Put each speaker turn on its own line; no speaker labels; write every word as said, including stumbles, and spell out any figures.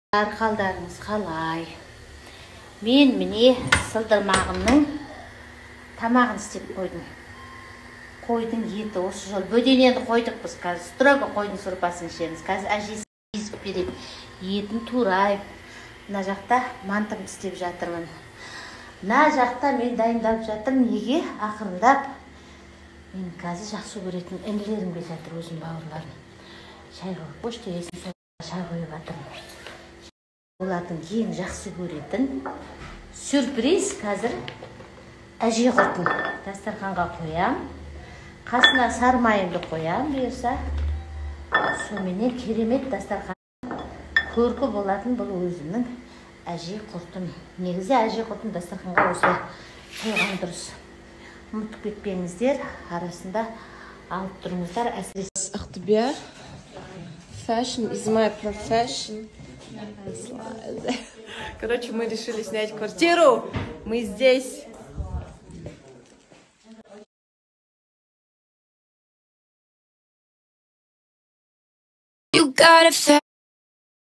Қалдарыңыз қалай? Мен міне сылдырмағымның тамағын істеп қойдым. Қойдың еті осы жол. Бөденені қойдық біз қазір. Строго қойдың сұрпасын ішеміз. Қазір әжесі езіп береді. Етін турайып. Мына жақта мантым істеп жатырмын. Мына жақта мен дайындалып жатырмын. Неге? Ақырындап. Мен қазір жақсы көретін інілерім де жатыр, өзім бауырларым. Шай қойып қош дегесін шай қойып жатырмын. Олардың ең жақсы көретін сюрприз қазір әже құртын дастарханға қоям. Қасына сармайымды қоям, бұйырса. Соменен керемет дастархан көркі болатын бұл өзімнің әже құртым. Негізі әже құртын дастарханға осылай қойған дұрыс. Ұмытып кетпеңіздер, арасында алып тұрыңыздар. Әсіресе
Ақтөбе. Fashion is my profession. Короче, мы решили снять квартиру. Мы здесь. You got it.